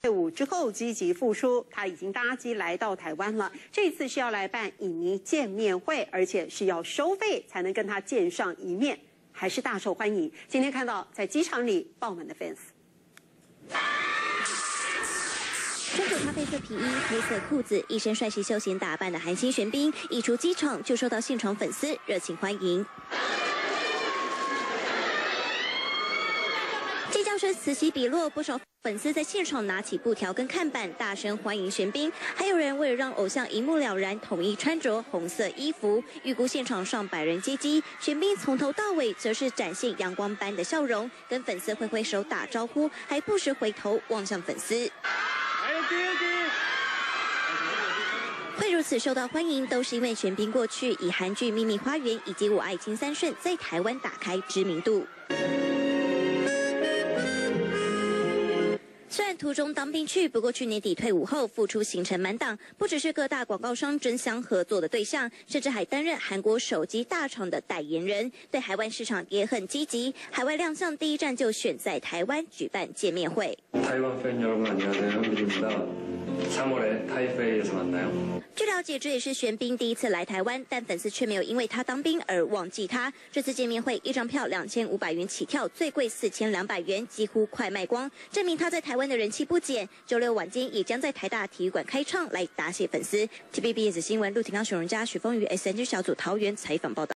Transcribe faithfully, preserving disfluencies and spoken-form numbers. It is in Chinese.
退伍之后积极复出，他已经搭机来到台湾了。这次是要来办影迷见面会，而且是要收费才能跟他见上一面，还是大受欢迎。今天看到在机场里爆满的 fans。 穿着咖啡色皮衣、黑色裤子，一身帅气休闲打扮的韩星玄彬，一出机场就受到现场粉丝热情欢迎。尖叫声此起彼落，不少粉丝在现场拿起布条跟看板，大声欢迎玄彬。还有人为了让偶像一目了然，统一穿着红色衣服。预估现场上百人接机，玄彬从头到尾则是展现阳光般的笑容，跟粉丝挥挥手打招呼，还不时回头望向粉丝。 会如此受到欢迎，都是因为玄彬过去以韩剧《秘密花园》以及《我爱金三顺》在台湾打开知名度。虽然途中当兵去，不过去年底退伍后复出行程满档，不只是各大广告商争相合作的对象，甚至还担任韩国手机大厂的代言人，对海外市场也很积极。海外亮相第一站就选在台湾举办见面会。台湾팬 여러분 안녕하세요, 현빈입니다. 삼월에 타이페이에서 만나요. 据了解，这也是玄彬第一次来台湾，但粉丝却没有因为他当兵而忘记他。这次见面会一张票两千五百元起跳，最贵四千两百元，几乎快卖光，证明他在台湾的人气不减。周六晚间也将在台大体育馆开唱，来答谢粉丝。T V B S 新闻陆廷刚、熊仁嘉、许峰宇 S N G 小组桃园采访报道。